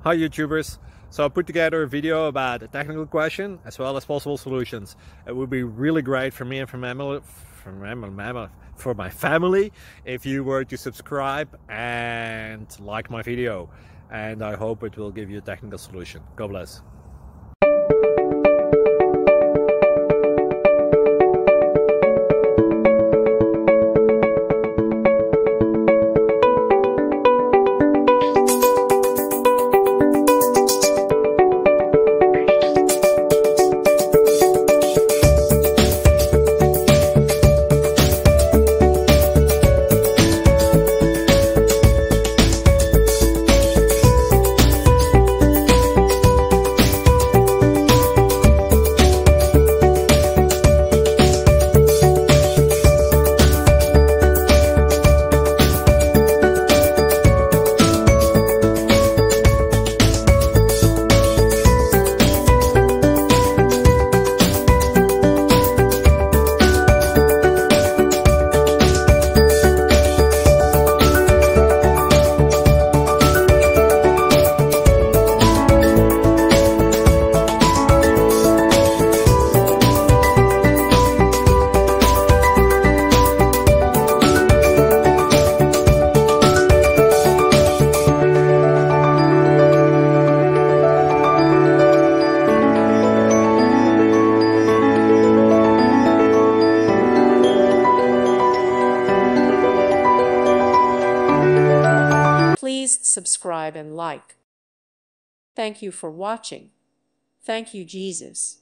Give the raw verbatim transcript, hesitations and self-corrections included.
Hi YouTubers. So I put together a video about a technical question as well as possible solutions. It would be really great for me and for my family, for my, for my family if you were to subscribe and like my video. And I hope it will give you a technical solution. God bless. Please subscribe and like. Thank you for watching. Thank you, Jesus.